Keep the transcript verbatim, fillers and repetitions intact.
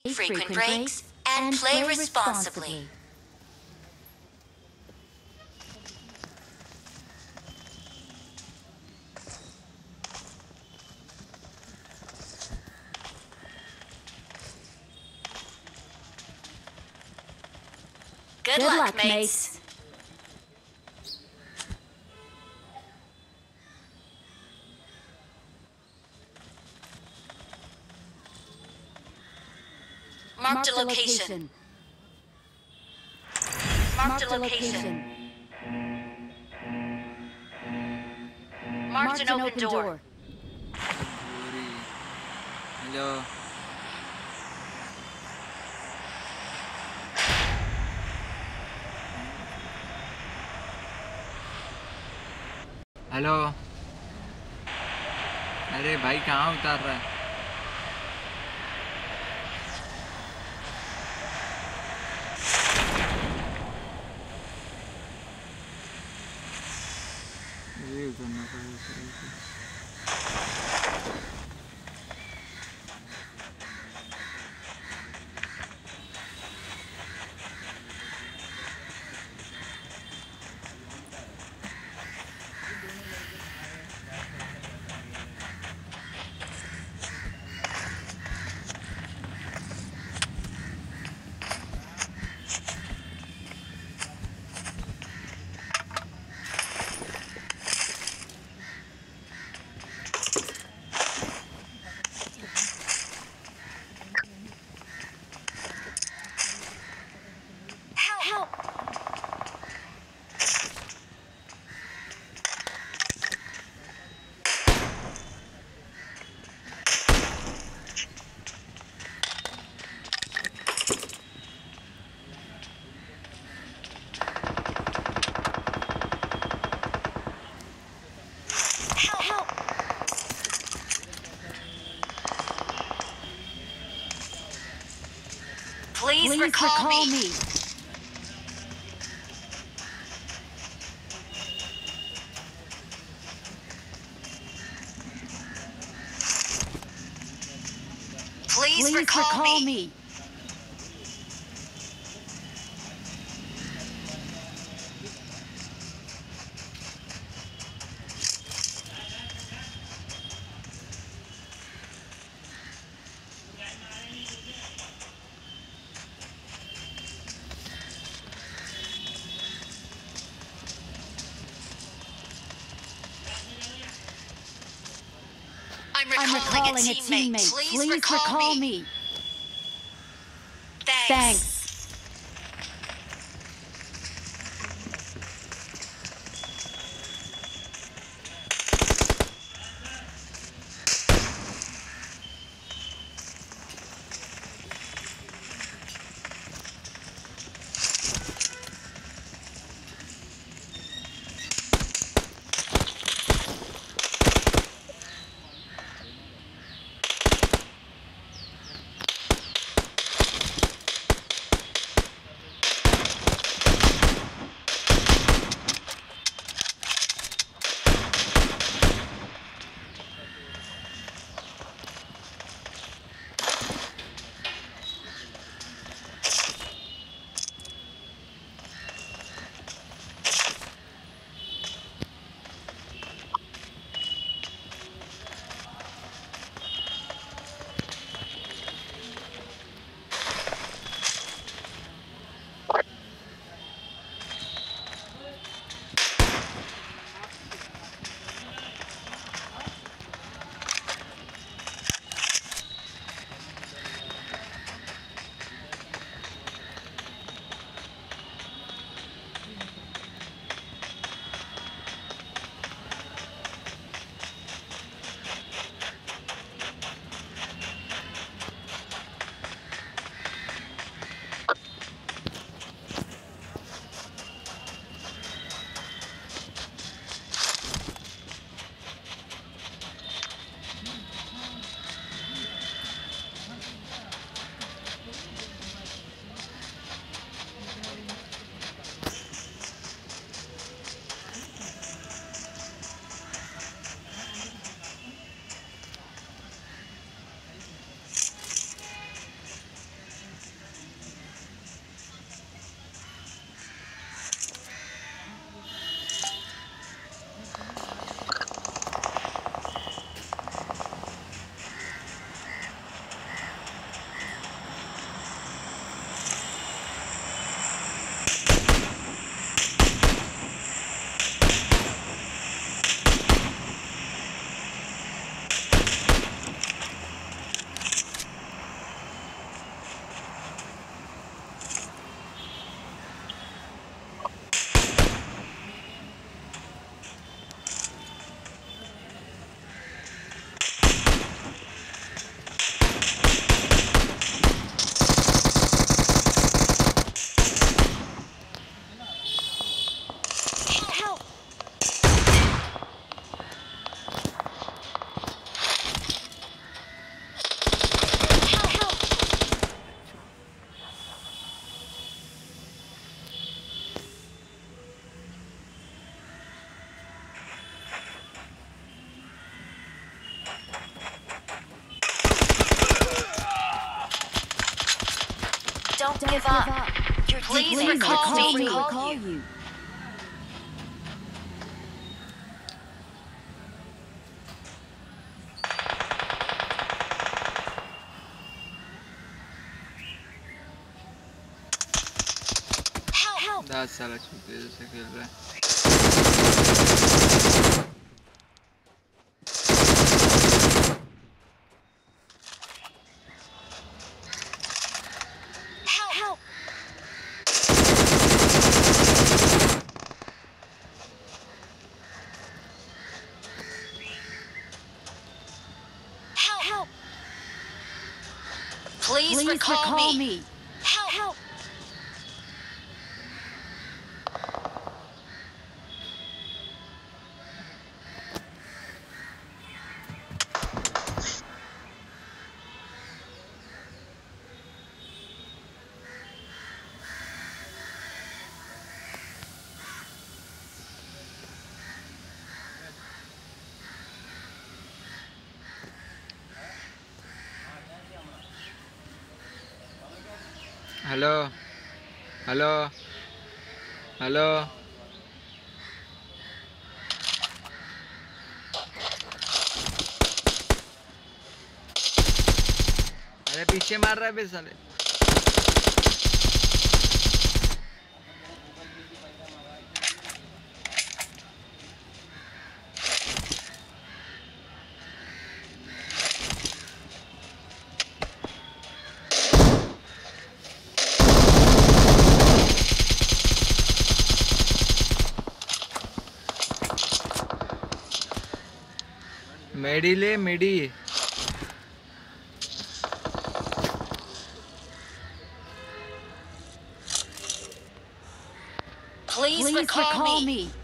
frequent breaks, and play responsibly. Good, Good luck, luck, mates. mates. Marked a location. Marked a location. Marked an open door. Hello. Hello अरे भाई कहाँ उतार रहा है ये उतरना पड़ेगा Please, Please recall, recall me. me. Please, Please recall, recall me. me. I'm I'm recalling, recalling a a teammate. teammate. Please, Please recall, recall me. me. Thanks. Thanks. Don't, Don't give, give up. up. Your please Your recall teammates me. will recall you. Help! दस साल छूटे जैसे खेल रहा है. Help! Help! Help! Help! Please, Please recall, recall me. me. Help! Help! Hello hello hello अरे पीछे मार रहा है बे साले. मेडी ले मेडी. Please, Please recall, recall me. me.